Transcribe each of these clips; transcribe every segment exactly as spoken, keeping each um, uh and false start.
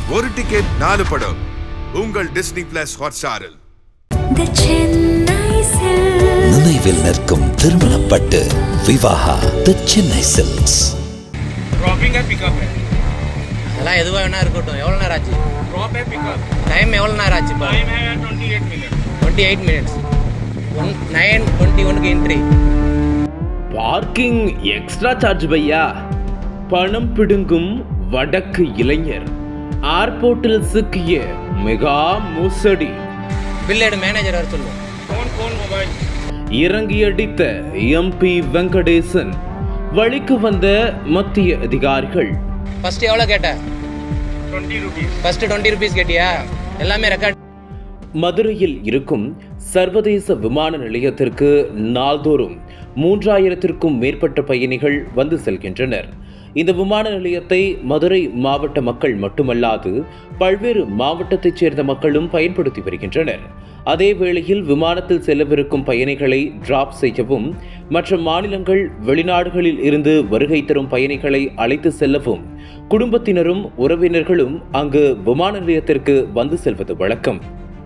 ஒரு டிக்கெட் நாலு படம் உங்கள் டிஸ்னி பிளஸ் ஹாட்ஸ்டாரில். நினைவில் நிற்கும் திருமணப்பட்டு Vivaha the Chennai silks. Dropping है पिकअप है அதெல்லாம் எதுவா வேணா இருக்கட்டும். எவ்வளவு நேரம் ஆச்சு? ड्रॉप है पिकअप டைம் எவ்வளவு நேரம் ஆச்சு? टाइम है अट्ठाईस मिनट अट्ठाईस मिनट्स नौ इक्कीस की एंट्री. பார்க்கிங் எக்ஸ்ட்ரா சார்ஜ் பையா. பணம் பிடுங்கும் வடக்கு இளைஞர் ஏர்போர்ட்டில் சிக்கிய மெகா மோசடி. பில்லேடு மேனேஜர் வர சொல்லுவோம். कौन कौन मोबाइल இறங்கி அடித்த எம்பி வெங்கடேசன். வழிக்கு வந்த மத்திய அதிகாரிகள். ஃபர்ஸ்ட் எவ்வளவு கேட்ட? बीस रुपीस. ஃபர்ஸ்ட் இருபது ரூபாய் கேட்டியா? எல்லாமே ரெக்கார்ட். மதுரையில் இருக்கும் சர்வதேச விமான நிலையத்திற்கு நாள்தோறும் மூன்றாயிரத்திற்கும் மேற்பட்ட பயணிகள் வந்து செல்கின்றனர். இந்த விமான நிலையத்தை மதுரை மாவட்ட மக்கள் மட்டுமல்லாது பல்வேறு மாவட்டத்தைச் சேர்ந்த மக்களும் பயன்படுத்தி வருகின்றனர். அதே வேளையில் விமானத்தில் செல்லவிருக்கும் பயணிகளை டிராப் செய்யவும் மற்ற மாநிலங்கள் வெளிநாடுகளில் இருந்து வருகை தரும் பயணிகளை அழைத்து செல்லவும் குடும்பத்தினரும் உறவினர்களும் அங்கு விமான நிலையத்திற்கு வந்து செல்வது வழக்கம்.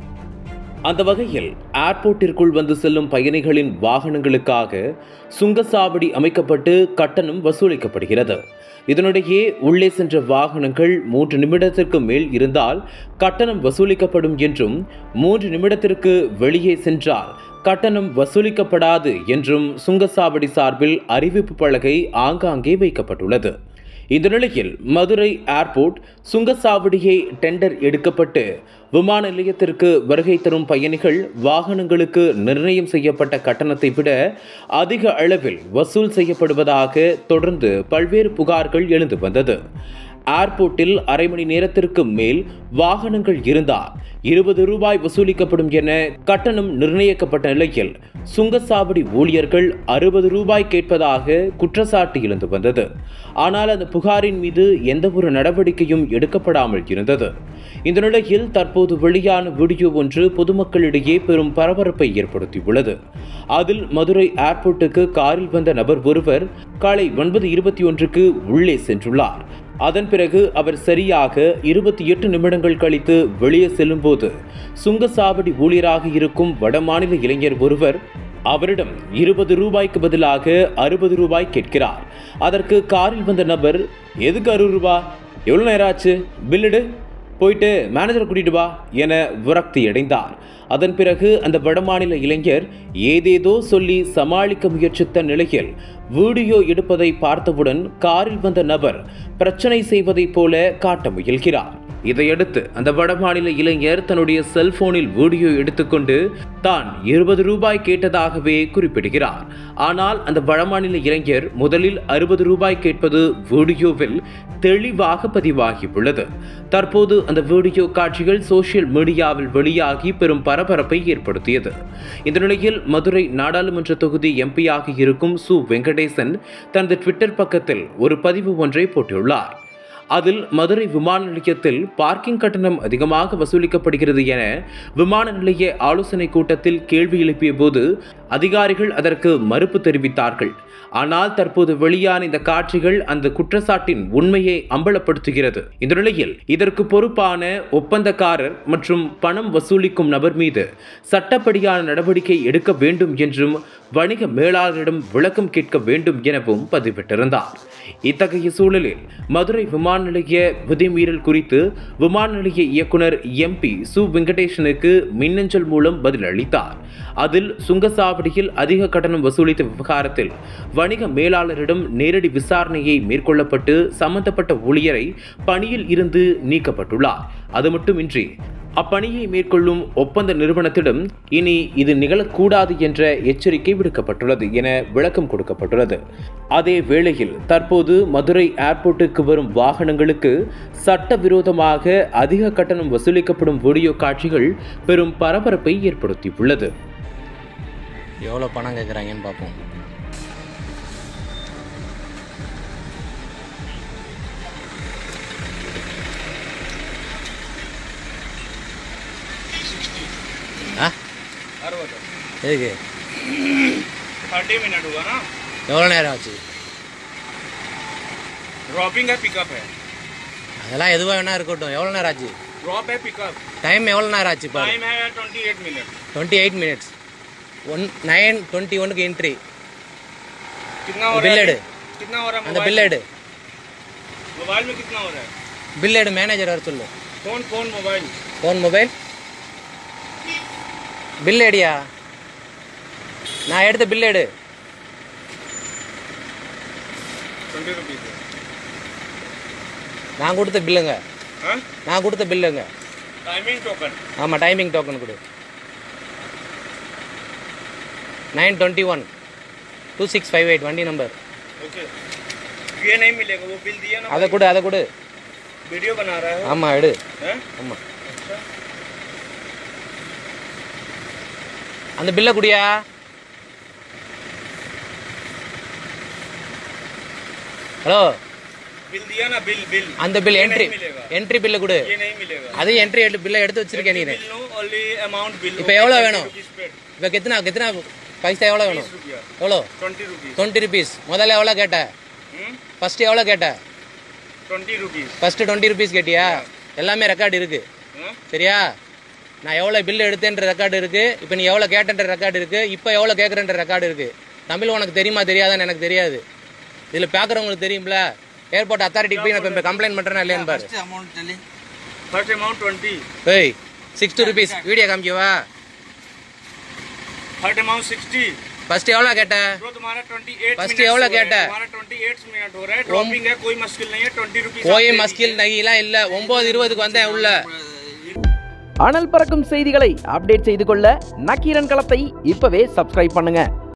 அந்த வகையில் ஏர்போர்ட்டிற்குள் வந்து செல்லும் பயணிகளின் வாகனங்களுக்காக சுங்கச்சாவடி அமைக்கப்பட்டு கட்டணம் வசூலிக்கப்படுகிறது. இதனிடையே உள்ளே சென்ற வாகனங்கள் மூன்று நிமிடத்திற்கு மேல் இருந்தால் கட்டணம் வசூலிக்கப்படும் என்றும், மூன்று நிமிடத்திற்கு வெளியே சென்றால் கட்டணம் வசூலிக்கப்படாது என்றும் சுங்கச்சாவடி சார்பில் அறிவிப்பு பலகை ஆங்காங்கே வைக்கப்பட்டுள்ளது. இந்த நிலையில் மதுரை ஏர்போர்ட் சுங்கச்சாவடியை டெண்டர் எடுக்கப்பட்டு விமான நிலையத்திற்கு வருகை தரும் பயணிகள் வாகனங்களுக்கு நிர்ணயம் செய்யப்பட்ட கட்டணத்தை விட அதிக அளவில் வசூல் செய்யப்படுவதாக தொடர்ந்து பல்வேறு புகார்கள் எழுந்து வந்தது. ஏர்போர்ட்டில் அரை மணி நேரத்திற்கு மேல் வாகனங்கள் இருந்தால் இருபது ரூபாய் வசூலிக்கப்படும் என கட்டணம் நிர்ணயிக்கப்பட்ட நிலையில் சுங்கச்சாவடி ஊழியர்கள் அறுபது ரூபாய் கேட்பதாக குற்றச்சாட்டு எழுந்து வந்தது. ஆனால் அந்த புகாரின் மீது எந்த ஒரு நடவடிக்கையும் எடுக்கப்படாமல் இருந்தது. இந்த நிலையில் தற்போது வெளியான வீடியோ ஒன்று பொதுமக்களிடையே பெரும் பரபரப்பை ஏற்படுத்தியுள்ளது. அதில் மதுரை ஏர்போர்ட்டுக்கு காரில் வந்த நபர் ஒருவர் காலை ஒன்பது இருபத்தி ஒன்றுக்கு உள்ளே சென்றுள்ளார். அதன் பிறகு அவர் சரியாக இருபத்தி எட்டு நிமிடங்கள் கழித்து வெளியே செல்லும் போது சுங்கச்சாவடி ஊழியராக இருக்கும் வடமாநில இளைஞர் ஒருவர் அவரிடம் இருபது ரூபாய்க்கு பதிலாக அறுபது ரூபாய் கேட்கிறார். அதற்கு காரில் வந்த நபர், எதுக்கு அறுபது ரூபாய், எவ்வளோ நேரம் ஆச்சு, பில்லிடு, போயிட்டு மேனேஜரை கூட்டிட்டு வா என விரக்தி அடைந்தார். அதன் பிறகு அந்த வடமாநில இளைஞர் ஏதேதோ சொல்லி சமாளிக்க முயற்சித்த நிலையில் வீடியோ எடுப்பதை பார்த்தவுடன் காரில் வந்த நபர் பிரச்சனை செய்வதைப் போல காட்ட முயல்கிறார். இதையடுத்து அந்த வடமாநில இளைஞர் தன்னுடைய செல்போனில் வீடியோ எடுத்துக்கொண்டு தான் இருபது ரூபாய் கேட்டதாகவே குறிப்பிடுகிறார். ஆனால் அந்த வடமாநில இளைஞர் முதலில் அறுபது ரூபாய் கேட்பது வீடியோவில் தெளிவாக பதிவாகியுள்ளது. தற்போது அந்த வீடியோ காட்சிகள் சோசியல் மீடியாவில் வெளியாகி பெரும் பரபரப்பை ஏற்படுத்தியது. இந்த நிலையில் மதுரை நாடாளுமன்ற தொகுதி எம்பியாக இருக்கும் சு வெங்கடேசன் தனது ட்விட்டர் பக்கத்தில் ஒரு பதிவு ஒன்றை போட்டுள்ளார். அதில் மதுரை விமான நிலையத்தில் பார்க்கிங் கட்டணம் அதிகமாக வசூலிக்கப்படுகிறது என விமான நிலைய ஆலோசனை கூட்டத்தில் கேள்வி எழுப்பிய போது அதிகாரிகள் அதற்கு மறுப்பு தெரிவித்தார்கள். ஆனால் தற்போது வெளியான இந்த காட்சிகள் அந்த குற்றச்சாட்டின் உண்மையை அம்பலப்படுத்துகிறது. இந்த நிலையில் இதற்கு பொறுப்பான ஒப்பந்தக்காரர் மற்றும் பணம் வசூலிக்கும் நபர் மீது சட்டப்படியான நடவடிக்கை எடுக்க வேண்டும் என்றும் வணிக மேலாளரிடம் விளக்கம் கேட்க வேண்டும் எனவும் பதிவிட்டிருந்தார். இத்தகைய சூழலில் மதுரை விமான நிலைய விதிமீறல் குறித்து விமான நிலைய இயக்குனர் எம்பி சு வெங்கடேசனுக்கு மின்னஞ்சல் மூலம் பதில் அளித்தார். அதில் சுங்கச்சாவடியில் அதிக கட்டணம் வசூலித்த விவகாரத்தில் வணிக மேலாளரிடம் நேரடி விசாரணையை மேற்கொள்ளப்பட்டு சம்பந்தப்பட்ட ஊழியரை பணியில் இருந்து நீக்கப்பட்டுள்ளார். அது மட்டுமின்றி அப்பணியை மேற்கொள்ளும் ஒப்பந்த நிறுவனத்திடம் இனி இது நிகழக்கூடாது என்ற எச்சரிக்கை விடுக்கப்பட்டுள்ளது என விளக்கம் கொடுக்கப்பட்டுள்ளது. அதே வேளையில் தற்போது மதுரை ஏர்போர்ட்டுக்கு வரும் வாகனங்களுக்கு சட்டவிரோதமாக அதிக கட்டணம் வசூலிக்கப்படும் வீடியோ காட்சிகள் பெரும் பரபரப்பை ஏற்படுத்தியுள்ளது. எவ்வளோ பணம் கேட்குறாங்கன்னு பார்ப்போம். எதுக்கு थर्टी मिनट हुआ ना? எவ்வளோ நேரம் ஆச்சு? ड्रॉपिंग है पिकअप है? அதெல்லாம் எதுவாக வேணா இருக்கட்டும். எவ்வளோ நேரம் ஆச்சு? ड्रॉप है पिकअप டைம் எவ்வளோ நேரம் ஆச்சு? பாரு, टाइम है अट्ठाईस minute twenty eight minutes one nine twenty ஒனுக்கு என்ட்ரி. कितना हो रहा बिल है एड कितना हो रहा है அந்த பில் எடு. मोबाइल में कितना हो रहा है பில் எடு, மேனேஜர் வர சொல்லு. कौन कौन मोबाइल ஃபோன் மொபைல் பில் எடியா? நான் எடுத்த பில் எடு. ट्वेंटी रुपीज நான் கொடுத்த பில்லுங்க. हाँ நான் கொடுத்த பில்லுங்க. टाइमिंग टोकन ஆமாம், டைமிங் டோக்கன் கொடு. Nine twenty one two six five eight வண்டி நம்பர். ओके ये नहीं मिलेगा वो बिल दिया ना அதை கொடு, அதை கொடு. वीडियो बना रहा है ஆமாம் எடு. हैं ஆமாம், அந்த பில்லை குடியா? ஹலோ, बिल दिया ना बिल बिल அந்த பில் ये என்ட்ரி नहीं मिलेगा என்ட்ரி பில்லை கொடு. ये नहीं मिलेगा அது என்ட்ரி பில்லை எடுத்து வச்சிருக்கேன் நீ. Bill no only amount bill இப்போ எவ்வளோ வேணும்? இப்போ கெத்தனா கெத்தனா பைசா எவ்வளோ வேணும்? रुपया எவ்வளோ? Twenty rupees twenty rupees. முதல்ல எவ்வளோ கேட்ட? ஃபர்ஸ்ட் எவ்வளோ கேட்ட? Twenty rupees first twenty rupees கேட்டியா? எல்லாமே ரெக்கார்டு இருக்கு, சரியா? நான் எவ்வளோ பில் எடுத்தேன்ற ரெக்கார்டு இருக்கு. இப்போ நீ எவ்வளோ கேட்டன்ற ரெக்கார்டு இருக்கு. இப்போ எவ்வளோ கேட்குறன்ற ரெக்கார்டு இருக்கு. தமிழ் உனக்கு தெரியுமா தெரியாதான்னு எனக்கு தெரியாது. இதில் பார்க்குறவங்களுக்கு தெரியும்ல. ஏர்போர்ட் அத்தாரிட்டிக்கு போய் நான் இப்போ கம்ப்ளைண்ட் பண்ணுறேன்னா இல்லையான்னு பாரு. फर्स्ट अमाउंट ट्वेंटी ஏய், சிக்ஸ்டி ருபீஸ் வீடியோ காமிக்கவா? थर्ड अमाउंट सिक्सटी ஃபர்ஸ்ட் எவ்வளோ கேட்ட? ब्रो तुम्हारा अट्ठाईस First मिनट एवढा हो रहा है, केटा? तुम्हारा अट्ठाईस मिनट हो रहा है ड्रॉपिंग है कोई मुश्किल नहीं है ट्वेंटी रुपीज கோயை மஸ்கில் நகிலாம் இல்லை. ஒம்பது இருபதுக்கு வந்தேன் உள்ள. அனல் பறக்கும் செய்திகளை அப்டேட் செய்து கொள்ள நக்கீரன் களத்தை இப்பவே சப்ஸ்கிரைப் பண்ணுங்க.